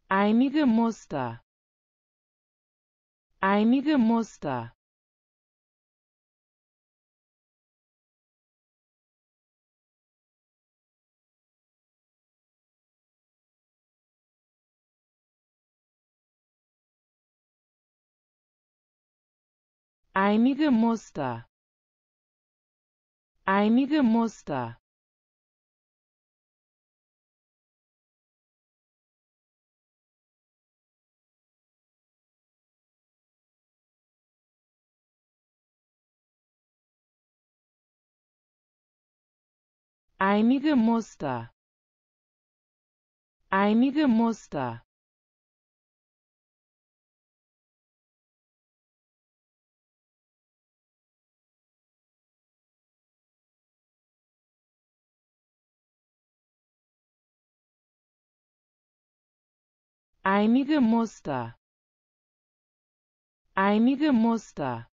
Einige Muster. Einige Muster. Einige Muster. Einige Muster. Einige Muster. Einige Muster. Einige Muster. Einige Muster.